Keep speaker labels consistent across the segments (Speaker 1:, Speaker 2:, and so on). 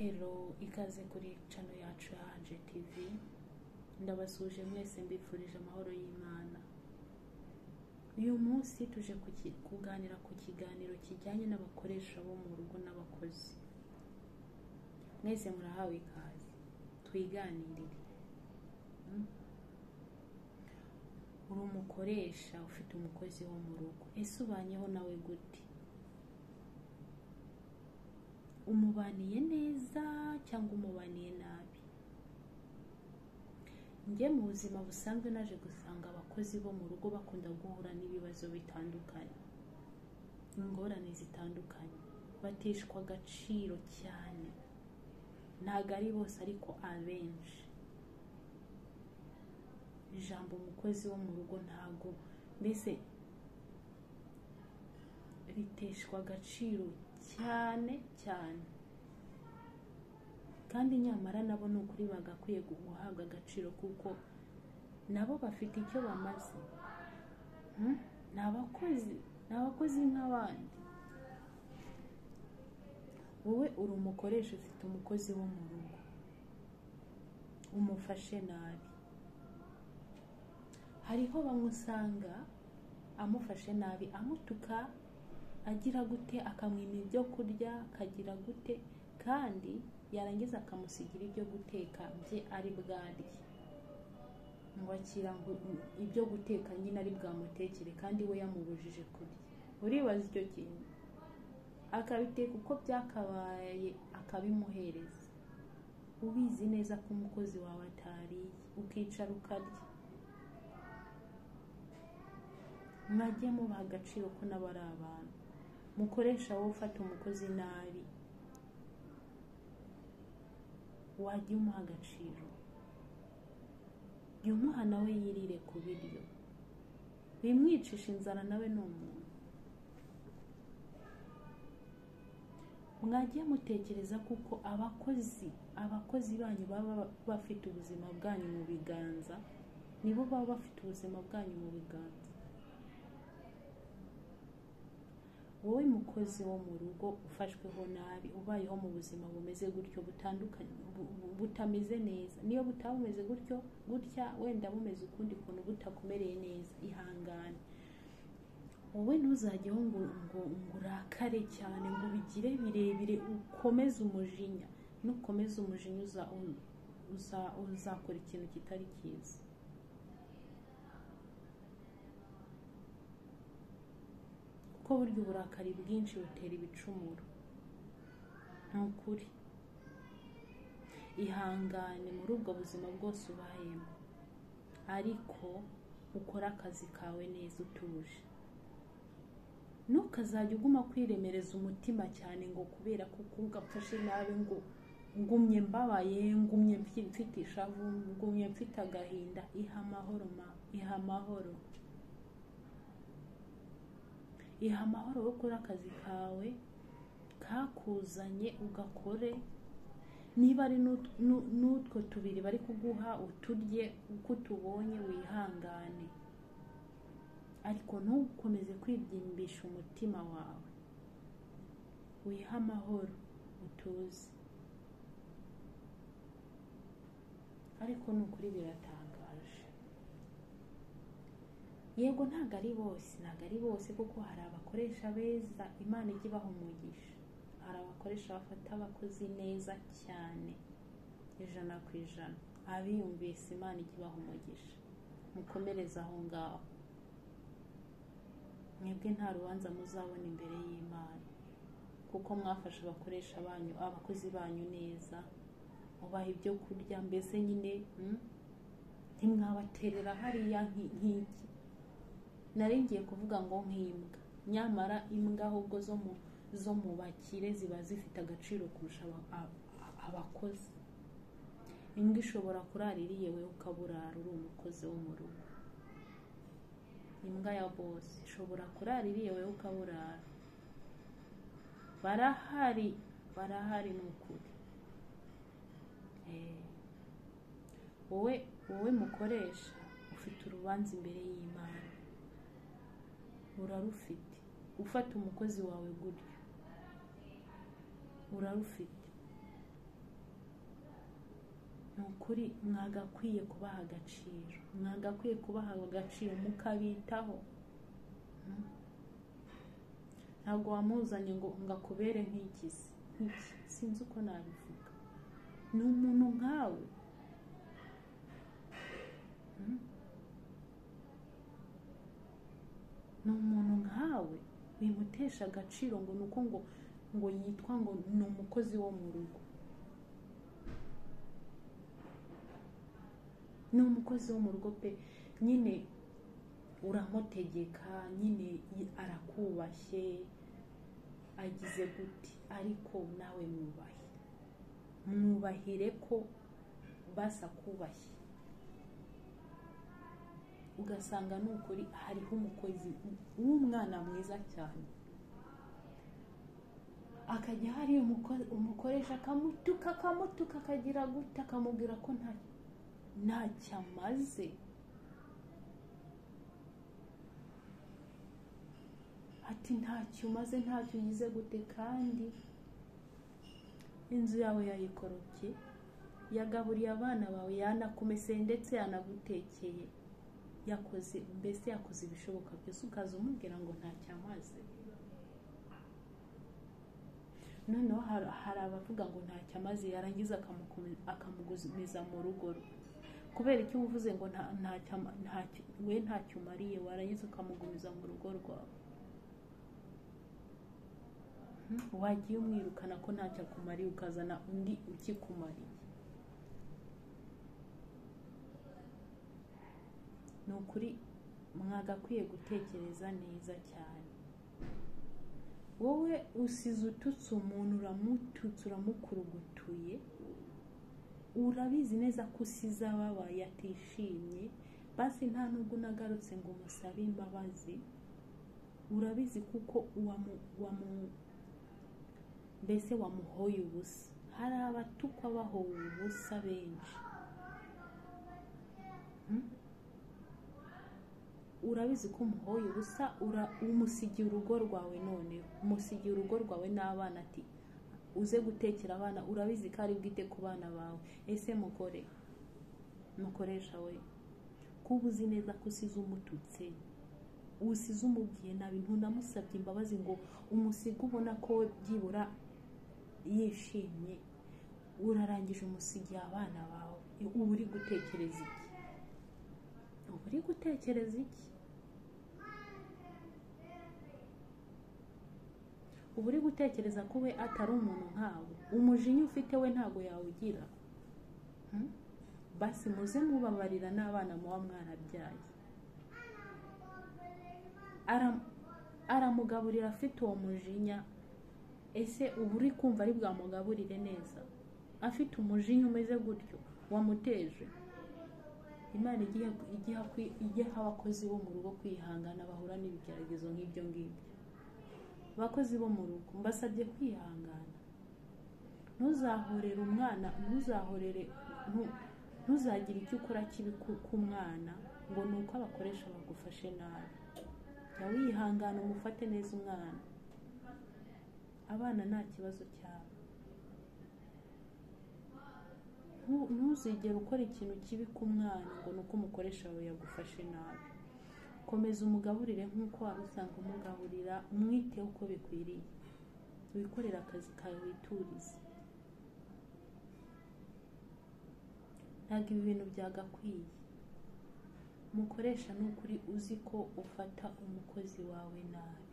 Speaker 1: Hello, ikaze kuri channel yacu ya Anje TV. Ndabasuje mwese mbifurije amahoro y'Imana. Uyu munsi tuje kuganira ku kiganiro kijyanye n'abakoresha bo mu rugo n'abakozi. Mwese murahawe ikaze. Twiganirire. Uri umukoresha ufite umukozi wo mu rugo. Ese ubanyeho nawe gute? Umubaniye neza cyangwa umubaniye nabi? Njye mu buzima busanzwe naje gusanga abakozi bo mu rugo bakunda guhura n'ibibazo bitandukanye, ingorane zitandukanye, bateshwa agaciro cyane. Ntago ari bose ariko abenshi. Ijambo umukozi wo mu rugo ntago mbese riteshwa agaciro cyane cyane, kandi nyamara nabo n'ukuri bagakwiye guhabwa agaciro kuko nabo bafite icyo bamaze. N'abakozi nk'abandi. Wowe uri umukoresha ufite umukozi wo mu rugo, umufashe nabi. Hariho bamwe usanga amufashe nabi, amutuka, agira gute, akamwima ibyo kurya, akagira gute, kandi yarangiza akamusigira ibyo guteka bye ari bwarye. Mubakira ngo ibyo guteka nyine ari bwamutekere kandi we yamubujije kurya. Uribaza icyo kintu? Akabiteka uko byakabaye akabimuhereza, ubizi neza ko umukozi wawe atariye, ukicara ukarya. Mwajye mubaha agaciro ko nabo ari abantu. Mukoresha wowe ufata umukozi nabi, wajya umuha agaciro. Jya umuha nawe yirire ku biryo, bimwicisha inzara nawe ni umuntu. Mwajye mutekereza kuko abakozi banyu baba bafite ubuzima bwanyu mu biganza, nibo baba bafite ubuzima bwanyu mu biganza. Wowe mukozi wo mu rugo ufashweho nabi, ubayeho mu buzima bumeze gutyo butandukanye, butameze neza. Niyo butameze gutya wenda bumeze ukundi kuntu butakumereye neza, ihangane. Wowe ntuzajyeho ngo urakare cyane, ngo bigire birebire, ukomeze umujinya. Nukomeza umujinya uzakora ikintu kitari cyiza. Ko buryo uburakari bwinshi butera ibicumuro. Ntukuri. Ihangane muri ubwo buzima bwose ubayemo, ariko ukora akazi kawe neza utuje. Ntukazajya uguma kwiremereza umutima cyane ngo kubera ko ugapfashe nabi ngo ngumye mbabaye, ngumye mfite ishavu, ngumye mfite agahinda. Iha amahoro iha amahoro. Iha amahoro wo gukora akazi kawe kakuzanye ugakore. Niba ari n'utwo tubiri bari kuguha uturye uko tubonye, wihangane. Ariko ntukomeze kwibyimbisha umutima wawe. Wiha amahoro, utuze. Ariko n'ukuri biratangaje. Yego ntago ari bose kuko hari abakoresha beza, Imana ijya ibaha umugisha. Hari abakoresha bafata abakozi neza cyane 100%. Abiyumvise Imana ijya ibaha umugisha. Mukomereza aho ngaho. Mwebwe nta rubanza muzabona imbere y'Imana, kuko mwafasha abakozi banyu neza, ubaha ibyo kurya, mbese nyine ntimwabaterera hariya nk'iki. Nari ngiye kuvuga ngo nk'imbwa, nyamara imbwa ahubwo zo mu bakire ziba zifite agaciro kurusha abakozi. Imbwa ishobora kurara iriye wewe ukaburara uri umukozi wo mu rugo. Imbwa ya boss ishobora kurara iriye wewe ukaburara. Barahari n'ukuri. Wowe mukoresha ufite urubanza imbere y'Imana. Urarufite. Ufata umukozi wawe gutyo, urarufite. nukuri mwagakwiye kubaha agaciro, mwagakwiye kubaha agaciro mukabitaho. Ntabwo wamuzanye ngo ngakubere nk'ikizi, sinzi uko nabivuga. Ni umuntu nkawe. Ni umuntu nkawe, bimutesha agaciro ngo nuko ngo yitwa ngo ni umukozi wo mu rugo. Ni umukozi wo mu rugo pe, nyine uramutegeka, nyine arakubashye, agize gute, ariko nawe mwubahire ko basa kubashye. Ugasanga nukuri hariho umukozi w'umwana mwiza cyane, akajya hari umukoresha akamutuka akagira gute, akamubwira ko ntacyo amaze. Ati ntacyo umaze, ntacyo ugize gute, kandi inzu yawe yayikorobye, yagaburiye abana bawe, yanakumeseye ndetse yanagutekeye, yakoze ibishoboka byose, ukaza umubwira ngo ntacyo amaze. Noneho hari abavuga ngo ntacyo amaze, yarangiza akamugumiza mu rugo rwe. Kubera icyo uvuze ngo we ntacyo umariye, warangiza ukamugumiza mu rugo rwawe. Wagiye umwirukana ko ntacyo akumariye, ukazana undi ukikumariye. Ni ukuri mwagakwiye gutekereza neza cyane. Wowe usize ututse umuntu, uramututse, uramukurugutuye, urabizi neza ko usize ababaye, atishimye, basi nta nubwo unagarutse ngo umusabe imbabazi. Urabizi kuko mbese wamuhoye ubusa. Hari abatukwa bahowe ubusa benshi. Urabizi ko umuhoye ubusa, umusigiye urugo rwawe, none umusigiye urugo rwawe n'abana, ati uze gutekera abana. Urabizi ko ari bwite ku bana bawe. Ese mukoresha we, kuba uzi neza ko usize umututse, usize umubwiye nabi, ntunamusabye imbabazi ngo umusiga, ubona ko we byibura yishimye, urarangije umusigiye abana bawe. Ubu uri gutekereza iki? Ubu uri gutekereza ko we atari umuntu nkawe. Umujinya ufite we ntago yawugira. Basi muze mubabarira n'abana muba mwarabyaye. Aramugaburira afite uwo mujinya. Ese ubu uri kumva ari bwamugaburire neza afite umujinya umeze gutyo wamuteje? Imana igiha abakozi bo mu rugo kwihangana bahura n'ibigeragezo nk'ibyo ngibyo. Abakozi bo mu rugo mbasabye kwihangana. Ntuzahorere umwana, ntuzagire icyo ukora kibi ku mwana ngo nuko abakoresha bagufashe nabi. Jya wihangana, umufate neza umwana. Abana nta kibazo cyabo. Ntuzigere ukora ikintu kibi ku mwana ngo nuko umukoresha wawe yagufashe nabi. Komeza umugaburire nk'uko wari usanzwe umugaburira, umwiteho uko bikwiriye. Wikorera akazi kawe, witurize. Ntabwo ibi bintu byagakwiye. Mukoresha n'ukuri uzi ko ufata umukozi wawe nabi.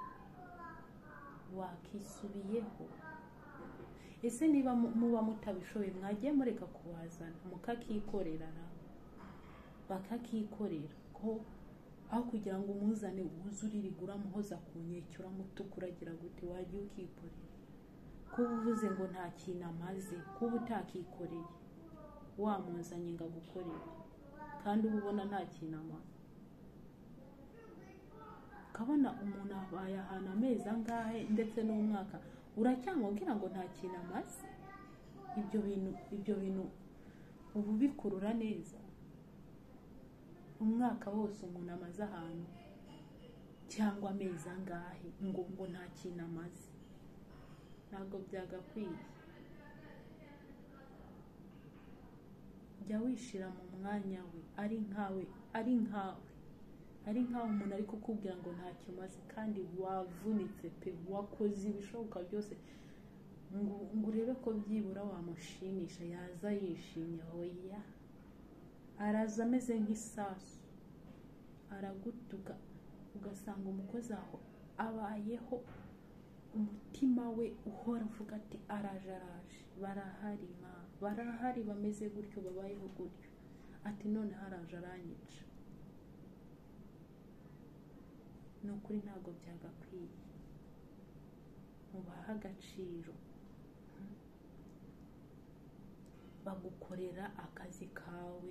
Speaker 1: Wakisubiyeho. Ese niba muba mutabishoboye, mwagiye mureka kubazana mukakikorera, bakakikorera ko aho kugira ngo umuzane uzuriririgura muhoza ku nkeke, uramutukura agira gute, wagiye ukikorera. Kuba uvuze ngo nta kintu amaze, kuba utakikoreye, wamuzanye ngo agukorere kandi uba ubona nta kintu amaze. Ukabona umuntu abaye ahantu amezi angahe ndetse n'umwaka, uracyamubwira ngo nta kintu amaze. Ibyo bintu ubu bikurura neza. Umwaka wose umuntu amaze ahantu cyangwa amezi angahe ngo nta kintu amaze. Ntabwo byagakwiye. jya wishira mu mwanya we, ari nkawe umuntu ari kukubwira ngo ntacyo umaze kandi wavunitse pe, wakoze ibishoboka byose ngo urebe ko byibura wamushimisha, yaza yishimye. Hoya, araza ameze nk'isasu, aragutuka, ugasanga umukozi aho abayeho umutima we uhora uvuga ati araje. Barahari bameze gutyo, babayeho gutyo, ati none haraje aranyica. ni ukuri ntabwo byagakwiye. mubaha agaciro, bagukorera akazi kawe,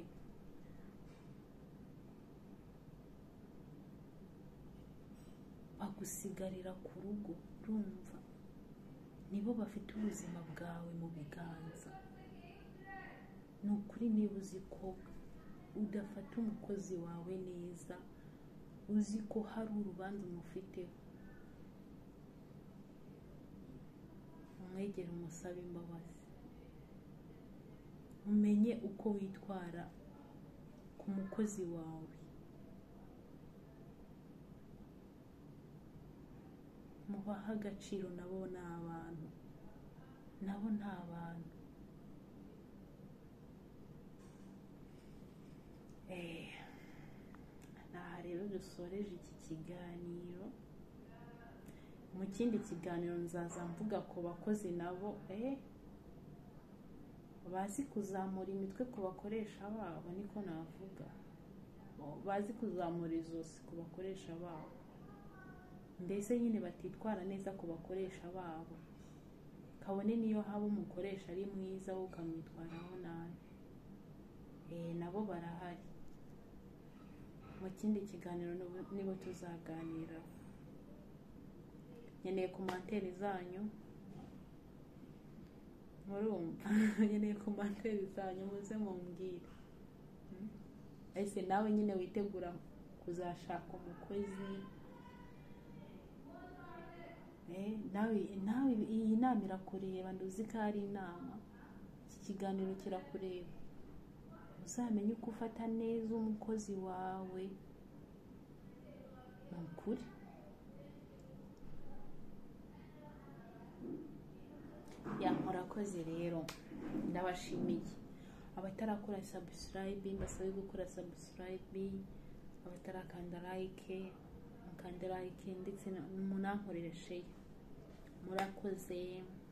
Speaker 1: bagusigarira ku rugo. Urumva, nibo bafite ubuzima bwawe mu biganza. ni ukuri niba uzi ko udafata umukozi wawe neza, uzi ko hari urubanza umufiteho, umwegere umusabe imbabazi, umenye uko witwara ku mukozi wawe. mubaha agaciro, nabo ni abantu, nabo nta bantu. Aha rero dusoreje iki kiganiro. mu kindi kiganiro nzaza mvuga ku bakozi nabo bazi kuzamura imitwe ku bakoresha babo, niko navuga, bazi kuzamura izosi ku bakoresha babo, mbese nyine batitwara neza ku bakoresha babo, kabone niyo haba umukoresha ari mwiza wo ukamwitwaraho nabi. nabo barahari. mu kindi kiganiro nibo tuzaganira. nkeneye komantere zanyu, murumva, nkeneye komantere zanyu, muze mumbwire ese nawe nyine witegura kuzashaka umukozi. nawe iyi nama irakureba, nduzi ko ari inama, iki kiganiro kirakureba. uzamenye uko ufata neza umukozi wawe. ni ukuri. murakoze rero, ndabashimiye. abatarakora subscribe mbasabe gukora subscribe, abatarakanda like mukanda like, ndetse munankorere share. murakoze.